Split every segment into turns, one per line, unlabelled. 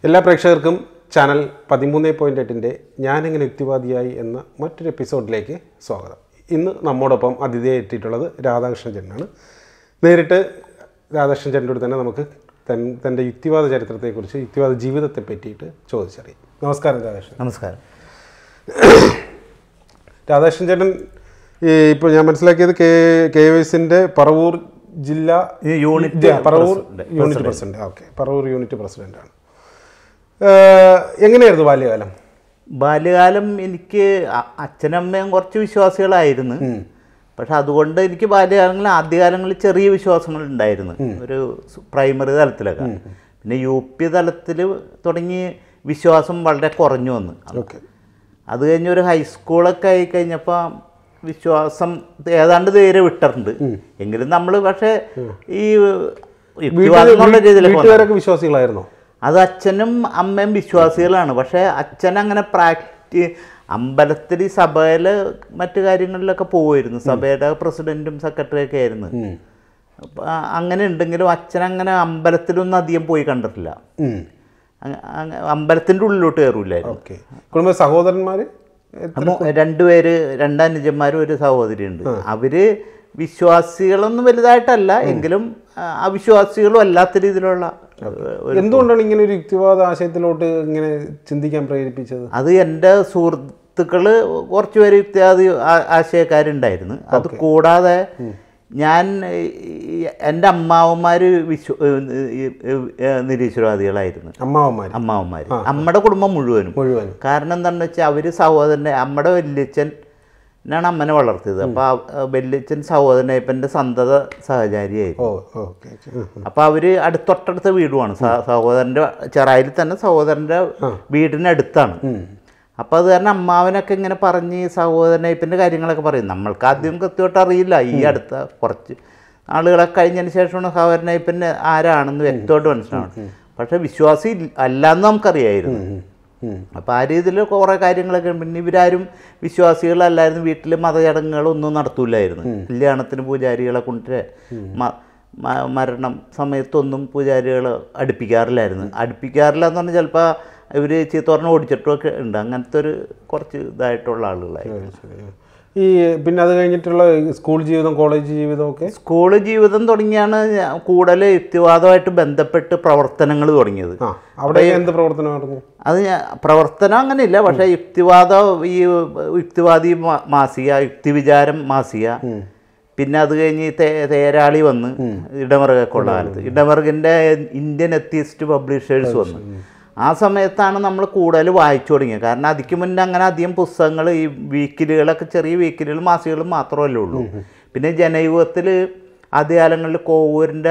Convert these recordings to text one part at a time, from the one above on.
എല്ലാ പ്രേക്ഷകർക്കും ചാനൽ 13.8 ഞാനെങ്ങനെ യുക്തിവാദിയായി എന്ന മറ്റൊരു എപ്പിസോഡിലേക്ക് സ്വാഗതം. ഇന്ന് നമ്മോടൊപ്പം അതിഥിയായി എത്തിയിട്ടുള്ളത് രാധാകൃഷ്ണൻ ചേട്ടനാണ്. നേരിട്ട് രാധാകൃഷ്ണൻ ചേട്ടനോട് തന്നെ നമുക്ക് തൻ്റെ യുക്തിവാദ ചരിത്രത്തെക്കുറിച്ച്, യുക്തിവാദ ജീവിതത്തെ പറ്റിയിട്ട് ചോദിച്ചറിയാം. നമസ്കാരം രാധാകൃഷ്ണൻ.
നമസ്കാരം.
രാധാകൃഷ്ണൻ ചേട്ടൻ ഇപ്പോൾ ഞാൻ മനസ്സിലാക്കിയത് KYSന്റെ പറവൂർ ജില്ലാ Paravur unit president. Okay, Paravur unit പ്രസിഡന്റാണ്. എങ്ങനെയായിരുന്നു ബാല്യകാലം?
ബാല്യകാലം എനിക്ക് അച്ഛനമ്മയും കുറച്ച് വിശ്വാസികളായിരുന്നു. പക്ഷെ അതുകൊണ്ട് എനിക്ക് ബാല്യകാലങ്ങളിൽ ആദ്യകാലങ്ങളിൽ ചെറിയ വിശ്വാസങ്ങൾ ഉണ്ടായിരുന്നു, ഒരു പ്രൈമറി തലത്തിലൊക്കെ. പിന്നെ UP തലത്തിൽ തുടങ്ങി വിശ്വാസം വളരെ കുറഞ്ഞു വന്നു. അത് കഴിഞ്ഞ് ഒരു ഹൈസ്കൂളൊക്കെ ആയി കഴിഞ്ഞപ്പോൾ വിശ്വാസം ഏതാണ്ട് നേരെ വിട്ടിട്ടുണ്ട്. എങ്കിലും നമ്മൾ പക്ഷേ ഈ
വീട്ടുകാരൊക്കെ വിശ്വാസികളായിരുന്നോ?
അത് അച്ഛനും അമ്മയും വിശ്വാസികളാണ്. പക്ഷേ അച്ഛൻ അങ്ങനെ അമ്പലത്തിൽ, സഭയിൽ, മറ്റു കാര്യങ്ങളിലൊക്കെ പോവുമായിരുന്നു. സഭയുടെ പ്രസിഡന്റും സെക്രട്ടറിയൊക്കെ ആയിരുന്നു. അങ്ങനെ ഉണ്ടെങ്കിലും അച്ഛൻ അങ്ങനെ അമ്പലത്തിലൊന്നും അധികം പോയി കണ്ടിട്ടില്ല. അമ്പലത്തിൻ്റെ ഉള്ളിലോട്ട് കയറൂലായിരുന്നു.
സഹോദരന്മാർ
രണ്ടുപേര്, രണ്ടനുജന്മാരും ഒരു സഹോദരിയുണ്ട്. അവര് വിശ്വാസികളൊന്നും വലുതായിട്ടല്ല, എങ്കിലും അവിശ്വാസികളും അല്ലാത്ത രീതിയിലുള്ള.
എന്തുകൊണ്ടാണ് ഇങ്ങനെ ഒരു യുക്തിവാദ ആശയത്തിലോട്ട് ഇങ്ങനെ ചിന്തിക്കാൻ പ്രേരിപ്പിച്ചത്?
അത് എൻ്റെ സുഹൃത്തുക്കള് കുറച്ചുപേര് യുക്തിവാദി ആശയക്കാരുണ്ടായിരുന്നു. അത് കൂടാതെ എൻ്റെ അമ്മാവന്മാർ നിരീശ്വരവാദികളായിരുന്നു. അമ്മാവന്മാർ അമ്മയുടെ കുടുംബം മുഴുവനും. കാരണം എന്താണെന്ന് വെച്ചാൽ അവര് സഹോദരനെ, അമ്മയുടെ വല്യച്ഛനാണ് അമ്മനെ വളർത്തിയത്. അപ്പൊ വല്യച്ഛൻ സഹോദരനയ്യപ്പൻ്റെ സന്തത സഹചാരിയായിരുന്നു. അപ്പൊ അവര് തൊട്ടടുത്ത വീടുമാണ്. സഹോദരന്റെ ചെറായിൽ തന്നെ സഹോദരന്റെ വീടിനടുത്താണ്. അപ്പോൾ അത് കാരണം അമ്മാവനൊക്കെ ഇങ്ങനെ പറഞ്ഞ് സഹോദരനയ്യപ്പൻ്റെ കാര്യങ്ങളൊക്കെ പറയും. നമ്മൾക്ക് ആദ്യം കൃത്യമായിട്ട് അറിയില്ല. ഈ അടുത്ത കുറച്ച് ആളുകളൊക്കെ കഴിഞ്ഞതിന് ശേഷമാണ് സഹോദരനയ്യപ്പൻ്റെ ആരാണെന്ന് വ്യക്തമായിട്ട് മനസ്സിലാവണം. പക്ഷേ വിശ്വാസി അല്ലാന്ന് നമുക്കറിയായിരുന്നു. അപ്പോൾ ആ രീതിയിൽ കുറേ കാര്യങ്ങളൊക്കെ. പിന്നെ ഇവരാരും വിശ്വാസികളല്ലായിരുന്നു. വീട്ടിൽ മതചടങ്ങുകളൊന്നും നടത്തൂലായിരുന്നു. കല്യാണത്തിന് പൂജാരികളെ കൊണ്ട്, മരണം സമയത്തൊന്നും പൂജാരികൾ അടുപ്പിക്കാറില്ലായിരുന്നു. അടുപ്പിക്കാറില്ല എന്ന് പറഞ്ഞാൽ ചിലപ്പോൾ ഇവർ ചീത്തോറിനെ ഓടിച്ചിട്ടൊക്കെ ഉണ്ട്. അങ്ങനത്തെ ഒരു കുറച്ച് ഇതായിട്ടുള്ള ആളുകളായിരുന്നു.
ഈ പിന്നെ അത് കഴിഞ്ഞിട്ടുള്ള സ്കൂൾ ജീവിതം, കോളേജ് ജീവിതമൊക്കെ?
സ്കൂൾ ജീവിതം തുടങ്ങിയാണ് കൂടുതൽ യുക്തിവാദമായിട്ട് ബന്ധപ്പെട്ട് പ്രവർത്തനങ്ങൾ തുടങ്ങിയത്.
അവിടെ എന്ത് പ്രവർത്തനമായിരുന്നു? അത്
പ്രവർത്തനം അങ്ങനെയില്ല, പക്ഷേ യുക്തിവാദി മാസിക, യുക്തിവിചാരം മാസിക. പിന്നെ അത് കഴിഞ്ഞ് തേരാളി വന്ന്, ഇടമറുകൊക്കെ ഉള്ള കാലത്ത് ഇടമറുകിൻ്റെ ഇന്ത്യൻ എത്തിയിസ്റ്റ് പബ്ലിഷേഴ്സ് വന്നു. ആ സമയത്താണ് നമ്മൾ കൂടുതൽ വായിച്ചു തുടങ്ങിയത്. കാരണം അതിക്ക് മുന്നേ അങ്ങനെ അധികം പുസ്തകങ്ങൾ, ഈ വീക്കിലുകളൊക്കെ, ചെറിയ വീക്കിലുകൾ, മാസികകളും മാത്രമല്ലേ ഉള്ളൂ. പിന്നെ ജനയുഗത്തിൽ ആദ്യകാലങ്ങളിൽ കോവൂരിൻ്റെ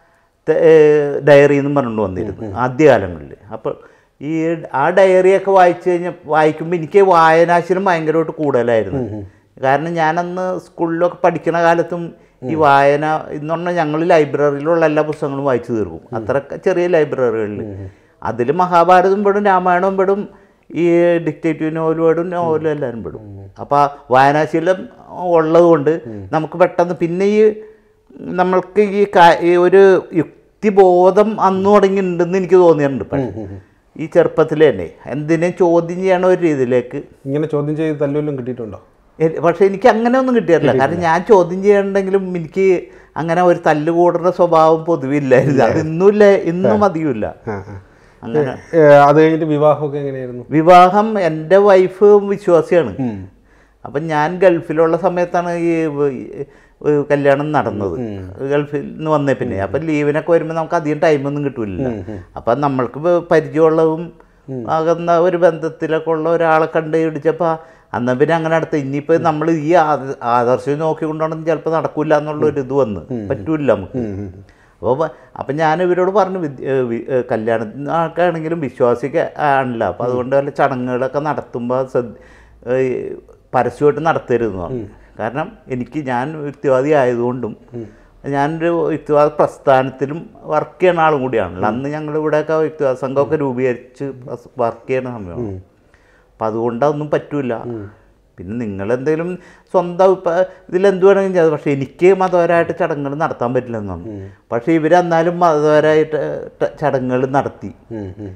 ഡയറി എന്നും പറഞ്ഞുകൊണ്ട് വന്നിരുന്നു ആദ്യകാലങ്ങളിൽ. അപ്പോൾ ആ ഡയറിയൊക്കെ വായിക്കുമ്പോൾ എനിക്ക് വായനാശീലം ഭയങ്കരമായിട്ട് കൂടുതലായിരുന്നു. കാരണം ഞാനന്ന് സ്കൂളിലൊക്കെ പഠിക്കുന്ന കാലത്തും ഈ വായന എന്ന് പറഞ്ഞാൽ ഞങ്ങൾ ലൈബ്രറിയിലുള്ള എല്ലാ പുസ്തകങ്ങളും വായിച്ചു തീർക്കും. അത്ര ചെറിയ ലൈബ്രറികളിൽ അതിൽ മഹാഭാരതം പെടും, രാമായണവും പെടും, ഈ ഡിക്റ്റേറ്റീവ് നോവലും പെടും, നോവലും എല്ലാവരും പെടും. അപ്പോൾ വായനാശീലം ഉള്ളത് കൊണ്ട് നമുക്ക് പെട്ടെന്ന് പിന്നെ നമ്മൾക്ക് ഈ ഒരു യുക്തിബോധം അന്ന് തുടങ്ങിയിട്ടുണ്ടെന്ന് എനിക്ക് തോന്നിയിട്ടുണ്ട്. പക്ഷേ ഈ ചെറുപ്പത്തിൽ തന്നെ എന്തിനേയും ചോദ്യം ചെയ്യണ ഒരു രീതിയിലേക്ക്. ഇങ്ങനെ ചോദ്യം ചെയ്ത് തല്ലുവല്ലും കിട്ടിയിട്ടുണ്ടോ? പക്ഷേ എനിക്ക് അങ്ങനെ ഒന്നും കിട്ടിയിട്ടില്ല. കാരണം ഞാൻ ചോദ്യം ചെയ്യണമെങ്കിലും എനിക്ക് അങ്ങനെ ഒരു തല്ലുകൂടുന്ന സ്വഭാവം പൊതുവില്ലായിരുന്നു. അത് ഇന്നും അധികമില്ല. അങ്ങനെ.
അത് കഴിഞ്ഞിട്ട് വിവാഹമൊക്കെ എങ്ങനെയായിരുന്നു?
വിവാഹം, എൻ്റെ വൈഫ് വിശ്വാസിയാണ്. അപ്പം ഞാൻ ഗൾഫിലുള്ള സമയത്താണ് ഈ കല്യാണം നടന്നത്. ഗൾഫിൽ നിന്ന് വന്നേ പിന്നെ. അപ്പം ലീവിനൊക്കെ വരുമ്പോൾ നമുക്ക് അധികം ടൈമൊന്നും കിട്ടൂല. അപ്പം നമ്മൾക്ക് പരിചയമുള്ളതും ആകുന്ന ഒരു ബന്ധത്തിലൊക്കെ ഉള്ള ഒരാളെ കണ്ട് പിടിച്ചപ്പോൾ എന്നാൽ പിന്നെ അങ്ങനെ അടുത്ത് ഇനിയിപ്പോൾ നമ്മൾ ഈ ആദർശം നോക്കിക്കൊണ്ടാണെന്ന് ചിലപ്പോൾ നടക്കില്ല എന്നുള്ളൊരിത് വന്ന് പറ്റൂല നമുക്ക്. അപ്പം ഞാൻ ഇവരോട് പറഞ്ഞു, കല്യാണത്തിനാണെങ്കിലും വിശ്വാസിക്ക് ആണല്ലോ, അപ്പോൾ അതുകൊണ്ട് വല്ല ചടങ്ങുകളൊക്കെ നടത്തുമ്പോൾ പരസ്യമായിട്ട് നടത്തരുതെന്ന് പറഞ്ഞു. കാരണം ഞാൻ യുക്തിവാദി ആയതുകൊണ്ടും ഞാനൊരു യുക്തിവാദ പ്രസ്ഥാനത്തിലും വർക്ക് ചെയ്യുന്ന ആളും കൂടിയാണല്ലോ. അന്ന് ഞങ്ങളിവിടെയൊക്കെ യുക്തിവാദ സംഘമൊക്കെ രൂപീകരിച്ച് വർക്ക് ചെയ്യുന്ന സമയമാണ്. അപ്പം അതുകൊണ്ട് അതൊന്നും പറ്റൂല. പിന്നെ നിങ്ങളെന്തെങ്കിലും സ്വന്തം ഇതിലെന്ത് വേണമെങ്കിലും ചെയ്തു. പക്ഷേ എനിക്ക് മതപരമായിട്ട് ചടങ്ങുകൾ നടത്താൻ പറ്റില്ലെന്നാണ്. പക്ഷേ ഇവരെന്നാലും മതപരമായിട്ട് ചടങ്ങുകൾ നടത്തി.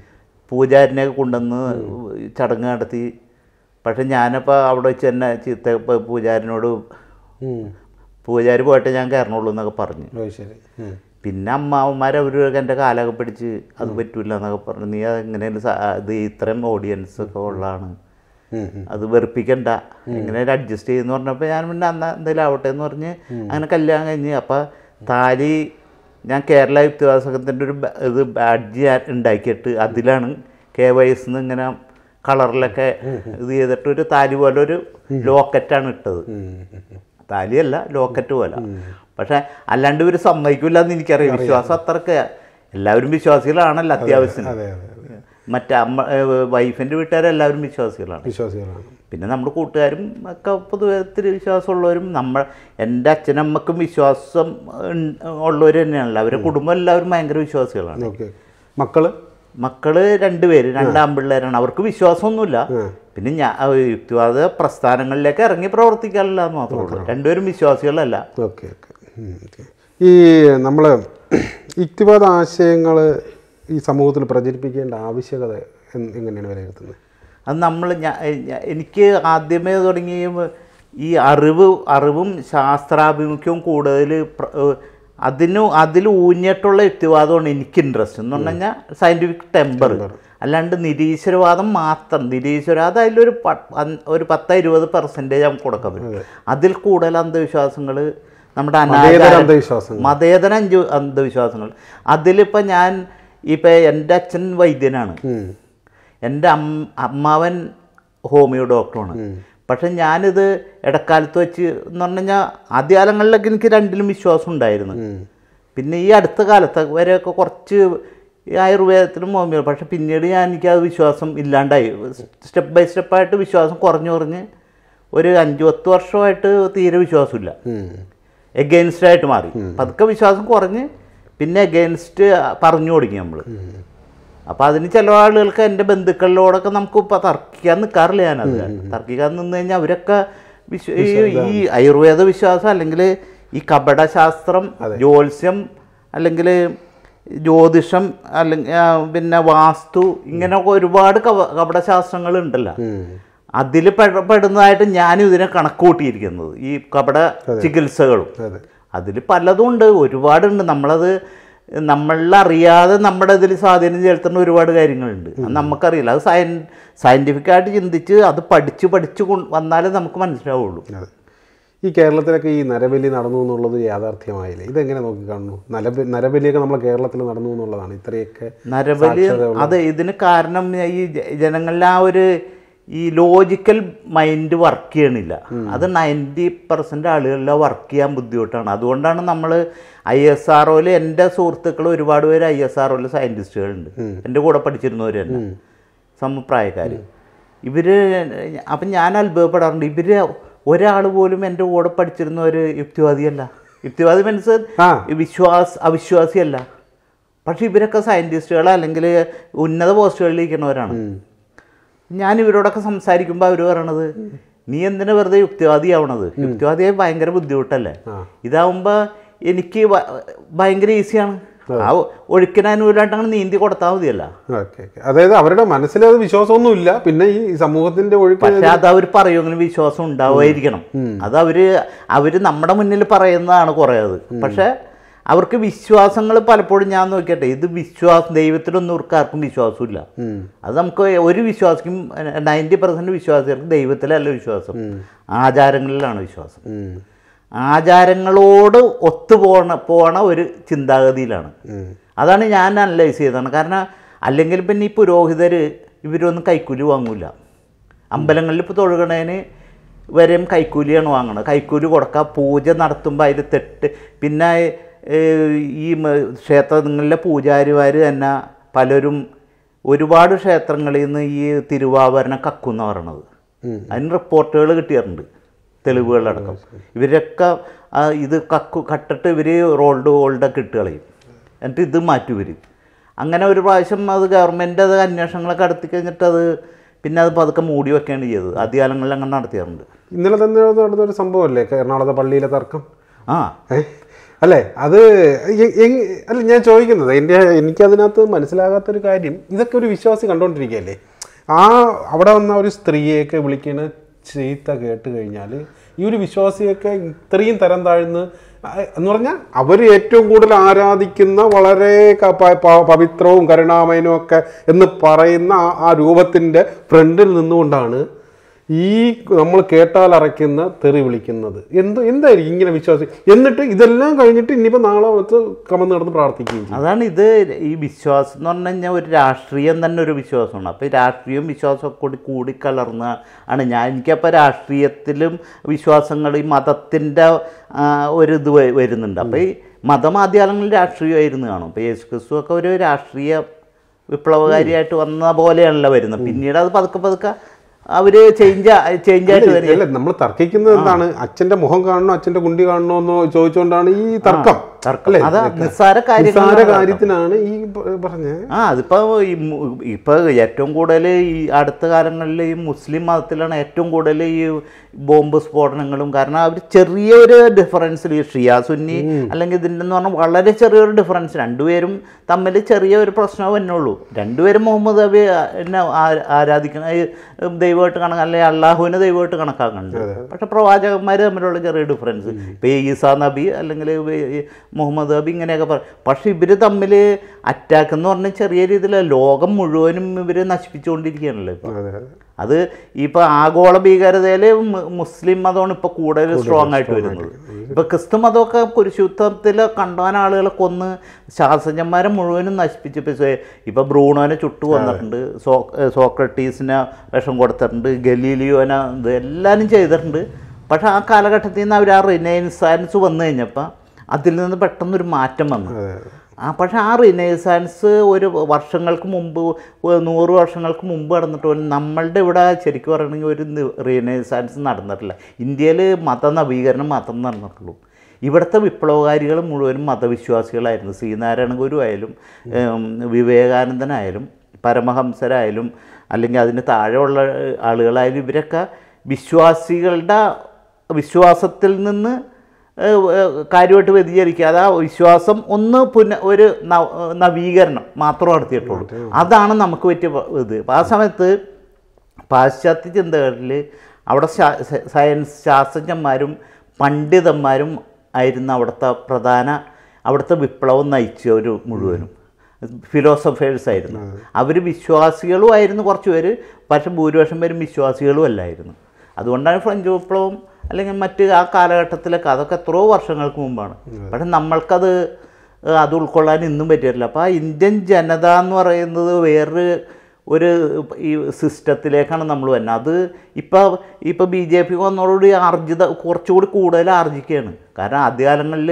പൂജാരിനെയൊക്കെ കൊണ്ടുവന്ന് ചടങ്ങ് നടത്തി. പക്ഷെ ഞാനപ്പോൾ അവിടെ വെച്ച് തന്നെ ചീത്ത പൂജാരിനോട് പൂജാരി പോയിട്ട് ഞാൻ കയറണുള്ളൂ എന്നൊക്കെ പറഞ്ഞു. പിന്നെ അമ്മാവന്മാരവരൊക്കെ എൻ്റെ കാലൊക്കെ പിടിച്ച് അത് പറ്റൂല എന്നൊക്കെ പറഞ്ഞു. നീ എങ്ങനെയാലും ഇത് ഇത്രയും ഓഡിയൻസ് ഒക്കെ ഉള്ളതാണ്, അത് വെറുപ്പിക്കണ്ട, എങ്ങനെയാലും അഡ്ജസ്റ്റ് ചെയ്യുമെന്ന് പറഞ്ഞപ്പോൾ ഞാൻ പിന്നെ അന്ന് എന്തെങ്കിലും ആവട്ടെ എന്ന് പറഞ്ഞ് അങ്ങനെ കല്യാണം കഴിഞ്ഞ്. അപ്പോൾ താലി ഞാൻ കേരള യുക്തിവാദ സംഘത്തിൻ്റെ ഒരു ഇത് ബാഡ്ജ് ഉണ്ടാക്കിയിട്ട് അതിലാണ് KYS ഇങ്ങനെ കളറിലൊക്കെ ഇത് ചെയ്തിട്ട് ഒരു താലി പോലെ ഒരു ലോക്കറ്റാണ് ഇട്ടത്. താലിയല്ല, ലോക്കറ്റ് പോലെ. പക്ഷെ അല്ലാണ്ട് ഇവർ സമ്മതിക്കില്ല എന്ന് എനിക്കറിയാം. വിശ്വാസം അത്രക്ക് എല്ലാവരും വിശ്വാസികളാണല്ലോ അത്യാവശ്യം. മറ്റേ വൈഫിൻ്റെ വീട്ടുകാരെല്ലാവരും വിശ്വാസികളാണ്. പിന്നെ നമ്മുടെ കൂട്ടുകാരും ഒക്കെ പൊതുവെ ഒത്തിരി വിശ്വാസമുള്ളവരും എൻ്റെ അച്ഛനമ്മക്കും വിശ്വാസം ഉള്ളവർ തന്നെയാണല്ലോ. അവരുടെ കുടുംബം എല്ലാവരും ഭയങ്കര വിശ്വാസികളാണ്. മക്കള് 2 പേര്, 2 ആൺപിള്ളേരാണ്. അവർക്ക് വിശ്വാസമൊന്നുമില്ല. പിന്നെ ഞാൻ യുക്തിവാദ പ്രസ്ഥാനങ്ങളിലേക്ക് ഇറങ്ങി പ്രവർത്തിക്കാറില്ല എന്ന് മാത്രമേ ഉള്ളൂ. 2 പേരും വിശ്വാസികളല്ല.
ഈ നമ്മൾ യുക്തിവാദ ആശയങ്ങൾ ഈ സമൂഹത്തിൽ പ്രചരിപ്പിക്കേണ്ട ആവശ്യകത എങ്ങനെയാണ് വിലയിരുത്തുന്നത്?
അത് എനിക്ക് ആദ്യമേ തുടങ്ങി ഈ അറിവും ശാസ്ത്രാഭിമുഖ്യവും കൂടുതൽ അതിൽ ഊന്നിയിട്ടുള്ള യുക്തിവാദമാണ് എനിക്ക് ഇൻട്രസ്റ്റ് എന്ന് പറഞ്ഞു കഴിഞ്ഞാൽ സയൻറ്റിഫിക് ടെമ്പർ. അല്ലാണ്ട് നിരീശ്വരവാദം മാത്രം, നിരീശ്വരവാദം അതിലൊരു 10-20% നമുക്ക് കൊടുക്കാൻ പറ്റും. അതിൽ കൂടുതൽ അന്ധവിശ്വാസങ്ങൾ, നമ്മുടെ മതേതര അന്ധവിശ്വാസങ്ങൾ. അതിലിപ്പോൾ എൻ്റെ അച്ഛൻ വൈദ്യനാണ്, എൻ്റെ അമ്മാവൻ ഹോമിയോ ഡോക്ടറാണ്. പക്ഷെ ഞാനിത് ഇടക്കാലത്ത് വെച്ച് എന്ന് പറഞ്ഞു കഴിഞ്ഞാൽ ആദ്യകാലങ്ങളിലൊക്കെ എനിക്ക് 2ലും വിശ്വാസം ഉണ്ടായിരുന്നു. പിന്നെ ഈ അടുത്ത കാലത്ത് വരെയൊക്കെ കുറച്ച് ആയുർവേദത്തിലും ഹോമിയോ, പക്ഷെ പിന്നീട് എനിക്കത് വിശ്വാസം ഇല്ലാണ്ടായി. സ്റ്റെപ്പ് ബൈ സ്റ്റെപ്പായിട്ട് വിശ്വാസം കുറഞ്ഞ് ഒരു 5-10 വർഷമായിട്ട് തീരെ വിശ്വാസമില്ല. എഗെയിൻസ്റ്റായിട്ട് മാറി. പതുക്കെ വിശ്വാസം കുറഞ്ഞ് പിന്നെ എഗെയിൻസ്റ്റ് പറഞ്ഞു തുടങ്ങി നമ്മൾ. അപ്പോൾ അതിന് ചില ആളുകൾക്ക് എൻ്റെ ബന്ധുക്കളിലോടൊക്കെ നമുക്ക് ഇപ്പോൾ തർക്കിക്കാൻ നിൽക്കാറില്ല. ഞാനത് തർക്കിക്കാൻ നിന്ന് കഴിഞ്ഞാൽ അവരൊക്കെ ഈ ആയുർവേദ വിശ്വാസം അല്ലെങ്കിൽ ഈ കപടശാസ്ത്രം, ജ്യോത്സ്യം അല്ലെങ്കിൽ ജ്യോതിഷം അല്ലെങ്കിൽ പിന്നെ വാസ്തു, ഇങ്ങനെ ഒരുപാട് കപടശാസ്ത്രങ്ങളുണ്ടല്ലോ. അതിൽ പെടുന്നതായിട്ട് ഞാനും ഇതിനെ കണക്ക് കൂട്ടിയിരിക്കുന്നത് ഈ കപട ചികിത്സകളും. അതിൽ പലതും ഉണ്ട്, ഒരുപാടുണ്ട്. നമ്മളറിയാതെ നമ്മുടെ ഇതിൽ സ്വാധീനം ചെലുത്തുന്ന ഒരുപാട് കാര്യങ്ങളുണ്ട്. അത് നമുക്കറിയില്ല. അത് സയൻറ്റിഫിക്കായിട്ട് ചിന്തിച്ച് അത് പഠിച്ച് വന്നാലേ നമുക്ക് മനസ്സിലാവുള്ളൂ.
ഈ കേരളത്തിലൊക്കെ ഈ നരബലി നടന്നു എന്നുള്ളത് യാഥാർത്ഥ്യമായില്ലേ? ഇതെങ്ങനെ നോക്കി കാണുന്നു? നരബലിയൊക്കെ നമ്മളെ കേരളത്തിൽ നടന്നു എന്നുള്ളതാണ് ഇത്രയൊക്കെ
നരബലി. അത് ഇതിന് കാരണം ഈ ജനങ്ങളുടെ ഈ ലോജിക്കൽ മൈൻഡ് വർക്ക് ചെയ്യണില്ല. അത് 90% ആളുകളിൽ വർക്ക് ചെയ്യാൻ ബുദ്ധിമുട്ടാണ്. അതുകൊണ്ടാണ് നമ്മൾ ISROയിൽ എൻ്റെ സുഹൃത്തുക്കൾ ഒരുപാട് പേര് ISROയിൽ സയൻറ്റിസ്റ്റുകളുണ്ട്, എൻ്റെ കൂടെ പഠിച്ചിരുന്നവർ തന്നെ, സമപ്രായക്കാർ. അപ്പം ഞാൻ അത്ഭുതപ്പെടാറുണ്ട്. ഒരാൾ പോലും എൻ്റെ കൂടെ പഠിച്ചിരുന്നവർ യുക്തിവാദിയല്ല. യുക്തിവാദി മീൻസ് അവിശ്വാസിയല്ല. പക്ഷെ ഇവരൊക്കെ സയൻറ്റിസ്റ്റുകൾ അല്ലെങ്കിൽ ഉന്നത പോസ്റ്റുകളിൽ ഇരിക്കുന്നവരാണ്. ഞാൻ ഇവരോടൊക്കെ സംസാരിക്കുമ്പോൾ അവർ പറയണത്, നീ എന്തിനാ വെറുതെ യുക്തിവാദിയാവണത്? യുക്തിവാദിയായി ഭയങ്കര ബുദ്ധിമുട്ടല്ലേ? ഇതാവുമ്പോൾ എനിക്ക് ഭയങ്കര ഈസിയാണ്. ആ ഒഴുക്കിനനുകൂലമായിട്ട് അങ്ങനെ നീന്തി കൊടുത്താൽ മതിയല്ല.
അതായത് അവരുടെ മനസ്സിലത് വിശ്വാസമൊന്നുമില്ല. പിന്നെ ഈ സമൂഹത്തിന്റെ ഒഴുക്ക്,
പക്ഷെ അത് അവർ പറയുമെങ്കിലും വിശ്വാസം ഉണ്ടാവുമായിരിക്കണം. അത് അവര് നമ്മുടെ മുന്നിൽ പറയുന്നതാണ് കുറേ. അത് പക്ഷെ അവർക്ക് വിശ്വാസങ്ങൾ പലപ്പോഴും ഞാൻ നോക്കിയട്ടെ, ഇത് ദൈവത്തിലൊന്നും ആർക്കും വിശ്വാസമില്ല. അത് നമുക്ക് ഒരു വിശ്വാസിക്കും 90% വിശ്വാസികൾക്ക് ദൈവത്തിലല്ല വിശ്വാസം, ആചാരങ്ങളിലാണ് വിശ്വാസം. ആചാരങ്ങളോട് പോണ ഒരു ചിന്താഗതിയിലാണ്. അതാണ് ഞാൻ അനലൈസ് ചെയ്തതാണ്. കാരണം അല്ലെങ്കിൽ പിന്നെ ഈ പുരോഹിതർ ഇവരൊന്നും കൈക്കൂലി വാങ്ങൂല. അമ്പലങ്ങളിൽ ഇപ്പോൾ തൊഴുകണേന് വരെയും കൈക്കൂലിയാണ് വാങ്ങണത്. കൈക്കൂലി കൊടുക്കുക, പൂജ നടത്തുമ്പോൾ അതിൽ തെറ്റ്. പിന്നെ ഈ ക്ഷേത്രങ്ങളിലെ പൂജാരിമാർ തന്നെ പലരും ഒരുപാട് ക്ഷേത്രങ്ങളിൽ നിന്ന് ഈ തിരുവാഭരണം കക്കുന്ന പറയണത്. അതിന് റിപ്പോർട്ടുകൾ കിട്ടിയിട്ടുണ്ട്, തെളിവുകളടക്കം. ഇവരൊക്കെ ഇത് കട്ടിട്ട് ഇവർ ഗോൾഡൊക്കെ ഇട്ട് കളയും, എന്നിട്ട് ഇത് മാറ്റും ഇവർ. അങ്ങനെ ഒരു പ്രാവശ്യം അത് ഗവൺമെൻറ് അത് അന്വേഷണങ്ങളൊക്കെ നടത്തി കഴിഞ്ഞിട്ട് പിന്നെ അത് പതുക്കെ മൂടി വെക്കുകയാണ് ചെയ്തത്. ആദ്യകാലങ്ങളിൽ അങ്ങനെ നടത്തിയാറുണ്ട്.
ഇന്നലെ തന്നെ നടന്നൊരു സംഭവമല്ലേ എറണാകുളത്തെ പള്ളിയിലെ തർക്കം? അല്ലേ? അത് അല്ല ഞാൻ ചോദിക്കുന്നത്, എനിക്കതിനകത്ത് മനസ്സിലാകാത്തൊരു കാര്യം, ഇതൊക്കെ ഒരു വിശ്വാസി കണ്ടുകൊണ്ടിരിക്കുകയല്ലേ. അവിടെ വന്ന ഒരു സ്ത്രീയെയൊക്കെ വിളിക്കുന്ന ചീത്ത കേട്ട് കഴിഞ്ഞാൽ ഈ ഒരു വിശ്വാസിയൊക്കെ ഇത്രയും തരം താഴ്ന്ന് എന്ന് പറഞ്ഞാൽ അവർ ഏറ്റവും കൂടുതൽ ആരാധിക്കുന്ന വളരെ പവിത്രവും കരുണാമയനും ഒക്കെ എന്ന് പറയുന്ന ആ രൂപത്തിൻ്റെ ഫ്രണ്ടിൽ നിന്നുകൊണ്ടാണ് ഈ നമ്മൾ കേട്ടാൽ അറയ്ക്കുന്ന തെറി വിളിക്കുന്നത്. എന്തായിരിക്കും ഇങ്ങനെ വിശ്വാസി? എന്നിട്ട് ഇതെല്ലാം കഴിഞ്ഞിട്ട് ഇനിയിപ്പോൾ നാളെ വെച്ച് കമന്ന് നടന്ന് പ്രാർത്ഥിക്കുകയും ചെയ്യും.
അതാണ് ഈ വിശ്വാസം എന്ന് പറഞ്ഞു കഴിഞ്ഞാൽ ഒരു രാഷ്ട്രീയം തന്നെ ഒരു വിശ്വാസമാണ്. അപ്പോൾ ഈ രാഷ്ട്രീയവും വിശ്വാസമൊക്കെ കൂടിക്കലർന്ന എനിക്കപ്പോൾ രാഷ്ട്രീയത്തിലും വിശ്വാസങ്ങൾ ഈ മതത്തിൻ്റെ ഒരിത് വരുന്നുണ്ട്. അപ്പോൾ ഈ മതം ആദ്യകാലങ്ങളിൽ രാഷ്ട്രീയമായിരുന്നു കാണും. അപ്പോൾ യേശു ക്രിസ്തു ഒക്കെ ഒരു രാഷ്ട്രീയ വിപ്ലവകാരിയായിട്ട് വന്ന പോലെയാണല്ലോ വരുന്നത്. പിന്നീട് അത് പതുക്കെ അവർ ചേഞ്ചായിട്ട് വരില്ല.
നമ്മൾ തർക്കിക്കുന്നത് എന്താണ്? അച്ഛൻ്റെ മുഖം കാണണോ അച്ഛൻ്റെ കുണ്ടി കാണണോ എന്ന് ചോദിച്ചുകൊണ്ടാണ് ഈ തർക്കം.
നിസ്സാര
കാര്യത്തിനാണ് ഈ പറഞ്ഞത്.
ഇപ്പൊ ഏറ്റവും കൂടുതൽ ഈ അടുത്ത കാലങ്ങളിൽ ഈ മുസ്ലിം മതത്തിലാണ് ഏറ്റവും കൂടുതൽ ഈ ബോംബ് സ്ഫോടനങ്ങളും. കാരണം അവർ ചെറിയൊരു ഡിഫറൻസിൽ ഷിയ സുന്നി അല്ലെങ്കിൽ ഇതിൻ്റെ എന്ന് പറഞ്ഞാൽ വളരെ ചെറിയൊരു ഡിഫറൻസ്, രണ്ടുപേരും തമ്മിൽ ചെറിയൊരു പ്രശ്നം തന്നെയുള്ളൂ. രണ്ടുപേരും മുഹമ്മദ് നബി എന്നെ ആരാധിക്കണ ദൈവമായിട്ട് അല്ലെങ്കിൽ അള്ളാഹുവിനെ ദൈവമായിട്ട് കണക്കാക്കുന്നുണ്ട്. പക്ഷെ പ്രവാചകന്മാർ തമ്മിലുള്ള ചെറിയ ഡിഫറൻസ്, ഇപ്പോൾ ഈസാ നബി അല്ലെങ്കിൽ മുഹമ്മദ് നബി ഇങ്ങനെയൊക്കെ പറയും. പക്ഷെ ഇവർ തമ്മിൽ അറ്റാക്ക് എന്ന് പറഞ്ഞാൽ ചെറിയ രീതിയിൽ ലോകം മുഴുവനും ഇവർ നശിപ്പിച്ചുകൊണ്ടിരിക്കുകയാണല്ലോ ഇപ്പോൾ. അത് ഇപ്പോൾ ആഗോള ഭീകരതയിൽ മുസ്ലിം മതമാണ് ഇപ്പോൾ കൂടുതൽ സ്ട്രോങ് ആയിട്ട് വരുന്നത്. ഇപ്പോൾ ക്രിസ്തു മതമൊക്കെ കുരിശുദ്ധത്തിൽ കണ്ടാൻ ആളുകളെ കൊന്ന് ശാസ്ത്രജ്ഞന്മാരെ മുഴുവനും നശിപ്പിച്ച്. ഇപ്പോൾ ബ്രൂണോനെ ചുട്ടു വന്നിട്ടുണ്ട്, സോക്രട്ടീസിനെ വിഷം കൊടുത്തിട്ടുണ്ട്, ഗലീലിയോനെ ഇത് എല്ലാവരും ചെയ്തിട്ടുണ്ട്. പക്ഷേ ആ കാലഘട്ടത്തിൽ നിന്ന് അവർ ആ റിനൈസൻസ് വന്നു കഴിഞ്ഞപ്പോൾ അതിൽ നിന്ന് പെട്ടെന്നൊരു മാറ്റം വന്നു. പക്ഷേ ആ റിനൈസൻസ് ഒരു വർഷങ്ങൾക്ക് മുമ്പ് 100 വർഷങ്ങൾക്ക് മുമ്പ് നടന്നിട്ട് പോലും നമ്മളുടെ ഇവിടെ ശരിക്കും പറയണമെങ്കിൽ ഒരു റിനൈസൻസ് നടന്നിട്ടില്ല. ഇന്ത്യയിൽ മതനവീകരണം മാത്രം നടന്നിട്ടുള്ളൂ. ഇവിടുത്തെ വിപ്ലവകാരികൾ മുഴുവനും മതവിശ്വാസികളായിരുന്നു. ശ്രീനാരായണ ഗുരു ആയാലും വിവേകാനന്ദനായാലും പരമഹംസരായാലും അല്ലെങ്കിൽ അതിന് താഴെയുള്ള ആളുകളായാലും ഇവരൊക്കെ വിശ്വാസത്തിൽ നിന്ന് കാര്യമായിട്ട് വ്യതിചരിക്കാതെ ആ വിശ്വാസം ഒരു നവീകരണം മാത്രം നടത്തിയിട്ടുള്ളൂ. അതാണ് നമുക്ക് പറ്റിയ ഇത്. ആ സമയത്ത് പാശ്ചാത്യ ചിന്തകളിൽ അവിടെ ശാസ്ത്രജ്ഞന്മാരും പണ്ഡിതന്മാരും ആയിരുന്ന അവിടുത്തെ വിപ്ലവം നയിച്ചവർ മുഴുവനും ഫിലോസഫേഴ്സായിരുന്നു. അവർ വിശ്വാസികളും ആയിരുന്നു കുറച്ച് പേര്, പക്ഷെ ഭൂരിപക്ഷം പേരും വിശ്വാസികളും അല്ലായിരുന്നു. അതുകൊണ്ടാണ് ഫ്രഞ്ച് വിപ്ലവം അല്ലെങ്കിൽ മറ്റ് ആ കാലഘട്ടത്തിലൊക്കെ അതൊക്കെ എത്രയോ വർഷങ്ങൾക്ക് മുമ്പാണ്. പക്ഷെ നമ്മൾക്കത് ഉൾക്കൊള്ളാൻ ഇന്നും പറ്റിയിട്ടില്ല. അപ്പോൾ ആ ഇന്ത്യൻ ജനത എന്ന് പറയുന്നത് ഒരു ഈ സിസ്റ്റത്തിലേക്കാണ് നമ്മൾ വരുന്നത്. അത് ഇപ്പോൾ BJP വന്നതോടുകൂടി കുറച്ചുകൂടി കൂടുതൽ ആർജിക്കുകയാണ്. കാരണം ആദ്യകാലങ്ങളിൽ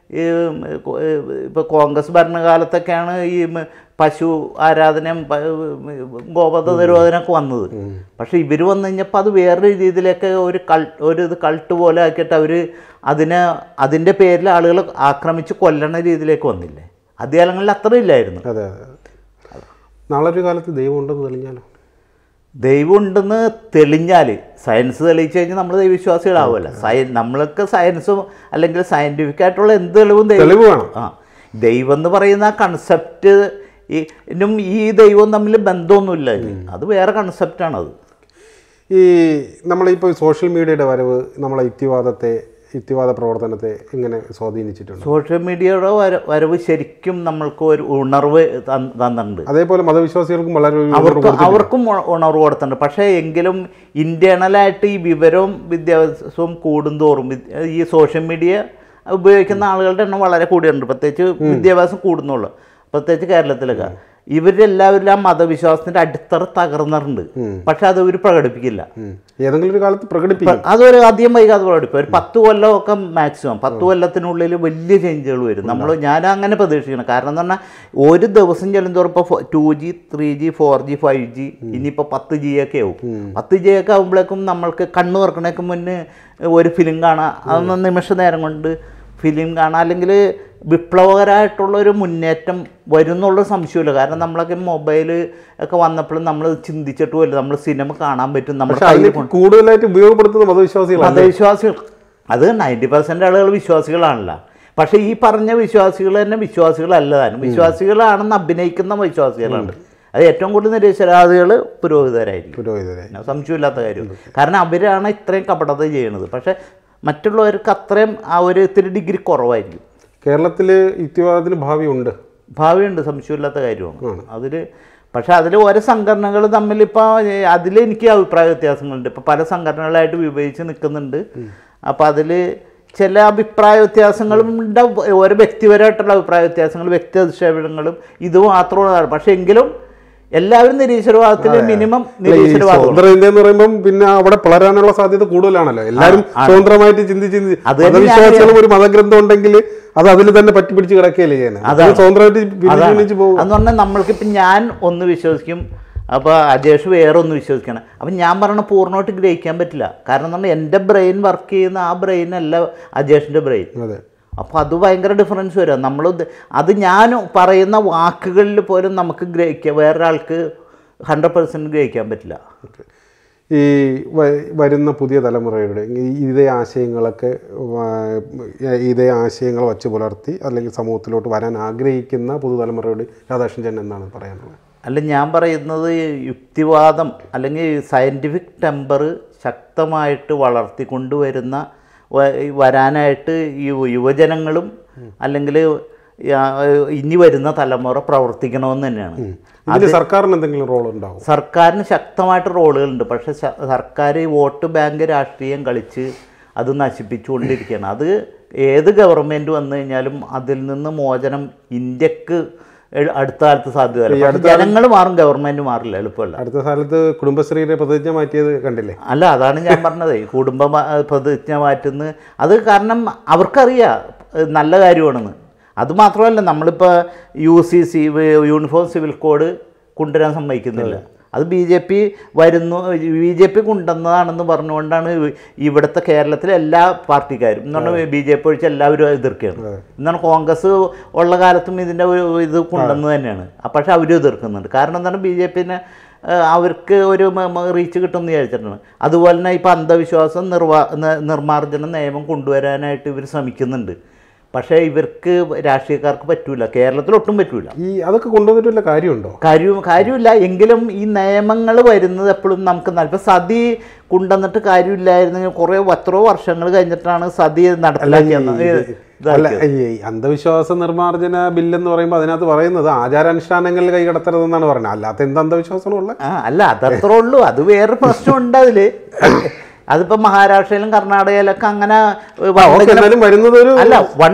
ഇപ്പോൾ കോൺഗ്രസ് ഭരണകാലത്തൊക്കെയാണ് ഈ പശു ആരാധനയും ഗോവധ നിരോധനമൊക്കെ വന്നത്. പക്ഷെ ഇവർ വന്നു കഴിഞ്ഞപ്പോൾ അത് വേറൊരു രീതിയിലേക്ക് ഒരു കൾട്ട് പോലെ ആക്കിയിട്ട് അവർ അതിൻ്റെ പേരിൽ ആളുകൾ ആക്രമിച്ച് കൊല്ലണ രീതിയിലേക്ക് വന്നില്ലേ. ആദ്യകാലങ്ങളിൽ അത്ര ഇല്ലായിരുന്നു.
അതെ. നാളെ ഒരു കാലത്ത് ദൈവം ഉണ്ടെന്ന് തെളിഞ്ഞാലോ?
ദൈവം ഉണ്ടെന്ന് തെളിഞ്ഞാൽ സയൻസ് തെളിയിച്ചു കഴിഞ്ഞാൽ നമ്മൾ ദൈവവിശ്വാസികളാവുമല്ലോ. നമ്മൾക്ക് സയൻസും അല്ലെങ്കിൽ സയൻറ്റിഫിക് ആയിട്ടുള്ള എന്ത് തെളിവ് വേണം. ദൈവം എന്ന് പറയുന്ന ആ കൺസെപ്റ്റ് ഈ ദൈവവും തമ്മിൽ ബന്ധമൊന്നുമില്ല. അത് വേറെ കൺസെപ്റ്റാണത്.
ഈ നമ്മളിപ്പോൾ സോഷ്യൽ മീഡിയയുടെ വരവ് നമ്മളെ യുക്തിവാദ പ്രവർത്തനത്തെ എങ്ങനെ സ്വാധീനിച്ചിട്ടുണ്ട്?
സോഷ്യൽ മീഡിയയുടെ വരവ് ശരിക്കും നമ്മൾക്ക് ഒരു ഉണർവ് തന്നിട്ടുണ്ട്.
അതേപോലെ മതവിശ്വാസികൾക്കും
അവർക്കും ഉണർവ് കൊടുത്തിട്ടുണ്ട്. പക്ഷേ എങ്കിലും ഇൻറ്റേർണലായിട്ട് ഈ വിവരവും വിദ്യാഭ്യാസവും കൂടുന്തോറും ഈ സോഷ്യൽ മീഡിയ ഉപയോഗിക്കുന്ന ആളുകളുടെ എണ്ണം വളരെ കൂടിയുണ്ട്. പ്രത്യേകിച്ച് വിദ്യാഭ്യാസം കൂടുന്നുള്ളൂ. പ്രത്യേകിച്ച് കേരളത്തിലൊക്കെ ഇവരെല്ലാവരും ആ മതവിശ്വാസത്തിന്റെ അടിത്തറ തകർന്നിട്ടുണ്ട്. പക്ഷെ അത് ഇവർ പ്രകടിപ്പിക്കില്ല.
ഏതെങ്കിലും ഒരു കാലത്ത് പ്രകടിപ്പിക്കും.
അതൊരു അധികം വൈകാതെ പ്രകടിപ്പിക്കും. ഒരു 10 കൊല്ലമൊക്കെ മാക്സിമം 10 കൊല്ലത്തിനുള്ളിൽ വലിയ ചേഞ്ചുകൾ വരും. ഞാൻ അങ്ങനെ പ്രതീക്ഷിക്കണം. കാരണം എന്ന് പറഞ്ഞാൽ ഒരു ദിവസം ചെല്ലുന്തോറും ഇപ്പോൾ 2G 3G 4G 5G ഇനിയിപ്പോൾ 10G ഒക്കെ ആവും. 10G ഒക്കെ ആകുമ്പോഴേക്കും നമ്മൾക്ക് കണ്ണ് തുറക്കണേക്ക് മുന്നേ ഒരു ഫിലിം കാണാം. അതൊന്ന് നിമിഷ നേരം കൊണ്ട് ഫിലിം കാണാം. അല്ലെങ്കിൽ വിപ്ലവകരമായിട്ടുള്ളൊരു മുന്നേറ്റം വരുന്നുള്ളൊരു സംശയമില്ല. കാരണം നമ്മളൊക്കെ മൊബൈൽ ഒക്കെ വന്നപ്പോഴും നമ്മൾ ചിന്തിച്ചിട്ടുമില്ല നമ്മൾ സിനിമ കാണാൻ പറ്റും. നമ്മൾ
കൂടുതലായിട്ട് ഉപയോഗപ്പെടുത്തുന്ന മതവിശ്വാസികൾ
അത് 90% ആളുകൾ വിശ്വാസികളാണല്ലോ. പക്ഷേ ഈ പറഞ്ഞ വിശ്വാസികൾ തന്നെ വിശ്വാസികളല്ലതാനും, വിശ്വാസികളാണെന്ന് അഭിനയിക്കുന്ന വിശ്വാസികളുണ്ട്. അത് ഏറ്റവും കൂടുതൽ നിരീശ്വരവാദികൾ പുരോഹിതരായിരിക്കും, സംശയമില്ലാത്ത കാര്യം. കാരണം അവരാണ് ഇത്രയും കപടത ചെയ്യുന്നത്. പക്ഷേ മറ്റുള്ളവർക്ക് അത്രയും ആ ഒരു ഇത്തിരി ഡിഗ്രി കുറവായിരിക്കും.
കേരളത്തിൽ യുക്തിവാദത്തിന് ഭാവിയുണ്ട്, സംശയമില്ലാത്ത കാര്യമാണ് അതിൽ. പക്ഷേ അതിൽ ഓരോ സംഘടനകൾ തമ്മിലിപ്പോൾ അതിലെനിക്ക് അഭിപ്രായ വ്യത്യാസങ്ങളുണ്ട്. ഇപ്പോൾ പല സംഘടനകളായിട്ട് വിഭജിച്ച് നിൽക്കുന്നുണ്ട്. അപ്പോൾ അതിൽ ചില അഭിപ്രായ വ്യത്യാസങ്ങളും ഉണ്ടാവും, ഓരോ വ്യക്തിപരമായിട്ടുള്ള അഭിപ്രായ വ്യത്യാസങ്ങൾ, വ്യക്തി അധിക്ഷേപങ്ങളും ഇത് മാത്രമാണ്. പക്ഷേ എങ്കിലും എല്ലാവരും നിരീശ്വരവാദത്തിൽ മിനിമം നിരീശ്വരവാദം എന്ന് പറയുമ്പോൾ പിന്നെ അവിടെ വളരാനുള്ള സാധ്യത കൂടുതലാണല്ലോ. എല്ലാവരും സ്വതന്ത്രമായിട്ട് ചിന്തിച്ച് മതവിശ്വാസികളും ഒരു മതഗ്രന്ഥം ഉണ്ടെങ്കിൽ അത് അതിൽ തന്നെ പറ്റിപ്പിടിച്ച് കിടക്കുകയല്ലേ ചെയ്യുന്നത്. സ്വതന്ത്രമായിട്ട്
അതെന്ന് പറഞ്ഞാൽ നമ്മൾക്കിപ്പം ഞാൻ ഒന്ന് വിശ്വസിക്കും, അപ്പോൾ അജേഷ് വേറെ ഒന്ന് വിശ്വസിക്കണം. അപ്പം ഞാൻ പറയണ പൂർണ്ണമായിട്ട് ഗ്രഹിക്കാൻ പറ്റില്ല. കാരണം എന്ന് പറഞ്ഞാൽ എൻ്റെ ബ്രെയിൻ വർക്ക് ചെയ്യുന്ന ആ ബ്രെയിനല്ല അജേഷിൻ്റെ ബ്രെയിൻ. അപ്പോൾ അത് ഭയങ്കര ഡിഫറൻസ് വരും. അത് ഞാൻ പറയുന്ന വാക്കുകളിൽ പോലും നമുക്ക് ഗ്രഹിക്കാം, വേറൊരാൾക്ക് 100% ഗ്രഹിക്കാൻ പറ്റില്ല.
ഈ വരുന്ന പുതിയ തലമുറയുടെ ഇതേ ആശയങ്ങൾ വച്ച് പുലർത്തി അല്ലെങ്കിൽ സമൂഹത്തിലോട്ട് വരാൻ ആഗ്രഹിക്കുന്ന പുതുതലമുറയോട് രാധാകൃഷ്ണൻ ചേട്ടൻ എന്താണ് പറയാനുള്ളത്?
അല്ല, ഞാൻ പറയുന്നത് യുക്തിവാദം അല്ലെങ്കിൽ സയൻറ്റിഫിക് ടെമ്പർ ശക്തമായിട്ട് വളർത്തിക്കൊണ്ടുവരുന്ന വരാനായിട്ട് ഈ യുവജനങ്ങളും അല്ലെങ്കിൽ ഇനി വരുന്ന തലമുറ പ്രവർത്തിക്കണമെന്ന് തന്നെയാണ്.
അതിൽ സർക്കാരിന് എന്തെങ്കിലും റോൾ ഉണ്ടാവും?
സർക്കാരിന് ശക്തമായിട്ട് റോളുകളുണ്ട്. പക്ഷേ സർക്കാർ വോട്ട് ബാങ്ക് രാഷ്ട്രീയം കളിച്ച് അത് നശിപ്പിച്ചുകൊണ്ടിരിക്കുകയാണ്. അത് ഏത് ഗവൺമെൻറ് വന്നു കഴിഞ്ഞാലും അതിൽ നിന്ന് മോചനം ഇന്ത്യക്ക് അടുത്ത കാലത്ത് സാധ്യത. ജനങ്ങൾ മാറും, ഗവൺമെന്റ് മാറില്ല, എളുപ്പമല്ല.
അടുത്ത കാലത്ത് കുടുംബശ്രീയുടെ പ്രതിജ്ഞ മാറ്റിയത് കണ്ടില്ലേ?
അല്ല, അതാണ് ഞാൻ പറഞ്ഞത്, കുടുംബ പ്രതിജ്ഞ മാറ്റുന്നത്. അത് കാരണം അവർക്കറിയാം നല്ല കാര്യമാണെന്ന്. അതുമാത്രമല്ല, നമ്മളിപ്പോൾ UCC യൂണിഫോം സിവിൽ കോഡ് കൊണ്ടുവരാൻ സമ്മതിക്കുന്നില്ല. അത് BJP കൊണ്ടുവന്നതാണെന്ന് പറഞ്ഞുകൊണ്ടാണ് ഇവിടുത്തെ കേരളത്തിലെ എല്ലാ പാർട്ടിക്കാരും എന്ന് പറഞ്ഞാൽ BJP ഒഴിച്ച് എല്ലാവരും എതിർക്കുകയാണ്. എന്നാണ് കോൺഗ്രസ് ഉള്ള കാലത്തും ഇതിൻ്റെ ഇത് കൊണ്ടുവന്നത് തന്നെയാണ്. പക്ഷേ അവരും എതിർക്കുന്നുണ്ട്. കാരണം എന്താണ്, BJP അവർക്ക് ഒരു റീച്ച് കിട്ടുമെന്ന് വിചാരിച്ചിട്ടാണ്. അതുപോലെ തന്നെ ഇപ്പോൾ അന്ധവിശ്വാസം നിർമ്മാർജ്ജന നിയമം കൊണ്ടുവരാനായിട്ട് ഇവർ ശ്രമിക്കുന്നുണ്ട്. പക്ഷേ ഇവർക്ക് രാഷ്ട്രീയക്കാർക്ക് പറ്റൂല, കേരളത്തിൽ ഒട്ടും പറ്റൂല.
അതൊക്കെ കൊണ്ടുവന്നിട്ടുള്ള കാര്യമുണ്ടോ?
കാര്യമില്ല. എങ്കിലും ഈ നിയമങ്ങൾ വരുന്നത് എപ്പോഴും നമുക്ക് ഇപ്പം സതി കൊണ്ടുവന്നിട്ട് കാര്യമില്ലായിരുന്നെങ്കിൽ എത്രയോ വർഷങ്ങൾ കഴിഞ്ഞിട്ടാണ് സതി നടപ്പിലാക്കിയത്.
അന്ധവിശ്വാസ നിർമ്മാർജ്ജന ബില്ലെന്ന് പറയുമ്പോൾ അതിനകത്ത് പറയുന്നത് ആചാരാനുഷ്ഠാനങ്ങളിൽ കൈകടത്തരുതെന്നാണ് പറയുന്നത്. അല്ലാത്ത എന്ത് അന്ധവിശ്വാസമുള്ള?
അല്ല, അതത്രേ ഉള്ളൂ. അത് വേറെ പ്രശ്നമുണ്ട് അതിൽ. അതിപ്പോൾ മഹാരാഷ്ട്രയിലും കർണാടകയിലൊക്കെ അങ്ങനെ അല്ല,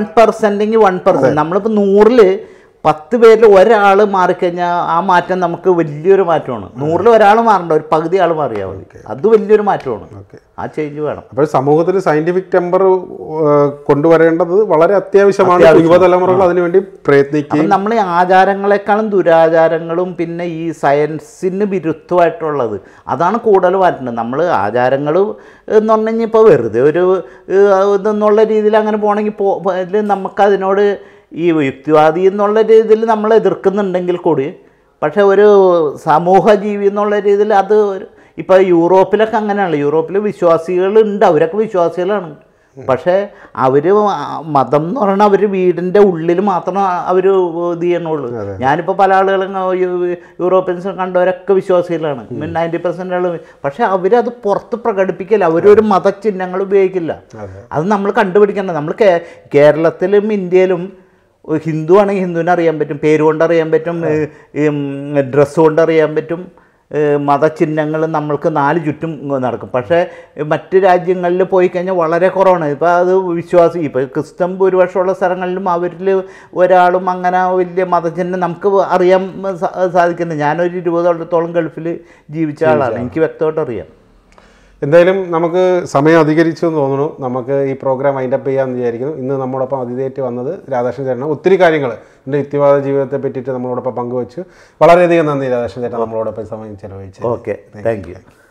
1%. നമ്മളിപ്പോൾ 100ൽ 10 പേരിൽ ഒരാൾ മാറിക്കഴിഞ്ഞാൽ ആ മാറ്റം നമുക്ക് വലിയൊരു മാറ്റമാണ്. 100ൽ ഒരാൾ മാറണ്ട, ഒരു പകുതി ആൾ മാറിയാൽ മതി. അത് വലിയൊരു മാറ്റമാണ്. ആ ചേഞ്ച് വേണം.
അപ്പോൾ സമൂഹത്തിൽ സയന്റിഫിക് ടെമ്പർ കൊണ്ടുവരേണ്ടത് വളരെ അത്യാവശ്യമാണ്. യുവതലമുറകൾ അതിനുവേണ്ടി പ്രയത്നിക്കും.
നമ്മൾ ഈ ആചാരങ്ങളെക്കാളും ദുരാചാരങ്ങളും പിന്നെ ഈ സയൻസിന് വിരുദ്ധമായിട്ടുള്ളത് അതാണ് കൂടുതൽ മാറ്റുന്നത്. നമ്മൾ ആചാരങ്ങൾ എന്ന് പറഞ്ഞു കഴിഞ്ഞാൽ ഇപ്പോൾ വെറുതെ ഒരു ഇതെന്നുള്ള രീതിയിൽ അങ്ങനെ പോകണമെങ്കിൽ നമുക്കതിനോട് ഈ യുക്തിവാദി എന്നുള്ള രീതിയിൽ നമ്മൾ എതിർക്കുന്നുണ്ടെങ്കിൽ കൂടി, പക്ഷേ ഒരു സമൂഹ ജീവി എന്നുള്ള രീതിയിൽ അത് ഇപ്പോൾ യൂറോപ്പിലൊക്കെ അങ്ങനെയാണ്. യൂറോപ്പിൽ വിശ്വാസികളുണ്ട്, അവരൊക്കെ വിശ്വാസികളാണ്. പക്ഷേ അവർ മതം എന്ന് പറഞ്ഞാൽ അവർ വീടിൻ്റെ ഉള്ളിൽ മാത്രം അവർ ഇത് ചെയ്യണുള്ളൂ. ഞാനിപ്പോൾ പല ആളുകളും യൂറോപ്യൻസ് കണ്ടവരൊക്കെ വിശ്വാസികളാണ്, 90% ആളുകൾ. പക്ഷേ അവരത് പുറത്ത് പ്രകടിപ്പിക്കില്ല, അവരൊരു മതചിഹ്നങ്ങൾ ഉപയോഗിക്കില്ല. അത് നമ്മൾ കണ്ടുപിടിക്കേണ്ടത്. നമ്മൾ കേരളത്തിലും ഇന്ത്യയിലും ഹിന്ദു ആണെങ്കിൽ ഹിന്ദുവിനെ അറിയാൻ പറ്റും, പേര് കൊണ്ട് അറിയാൻ പറ്റും, ഡ്രസ്സ് കൊണ്ട് അറിയാൻ പറ്റും, മതചിഹ്നങ്ങൾ നമ്മൾക്ക് 4 ചുറ്റും നടക്കും. പക്ഷേ മറ്റ് രാജ്യങ്ങളിൽ പോയി കഴിഞ്ഞാൽ വളരെ കുറവാണ്. ഇപ്പോൾ അത് ഇപ്പോൾ ക്രിസ്ത്യൻ ഭൂരിപക്ഷമുള്ള സ്ഥലങ്ങളിലും അവരിൽ ഒരാളും അങ്ങനെ വലിയ മതചിഹ്നം നമുക്ക് അറിയാൻ സാധിക്കുന്നില്ല. ഞാനൊരു 20 കൊല്ലത്തോളം ഗൾഫിൽ ജീവിച്ച ആളാണ്, എനിക്ക് വ്യക്തമായിട്ട് അറിയാം.
എന്തായാലും നമുക്ക് സമയം അധികരിച്ചു എന്ന് തോന്നുന്നു. നമുക്ക് ഈ പ്രോഗ്രാം വൈൻഡപ്പ് ചെയ്യാമെന്ന് വിചാരിക്കുന്നു. ഇന്ന് നമ്മോടൊപ്പം അതിഥിയായിട്ട് വന്നത് രാധാകൃഷ്ണൻ ചേട്ടനാണ്. ഒത്തിരി കാര്യങ്ങൾ എൻ്റെ യുക്തിവാദ ജീവിതത്തെ പറ്റിയിട്ട് നമ്മളോടൊപ്പം പങ്കുവച്ചു. വളരെയധികം നന്ദി രാധാകൃഷ്ണൻ ചേട്ടൻ നമ്മളോടൊപ്പം സമയം ചെലവഴിച്ചു.
Okay, thank U.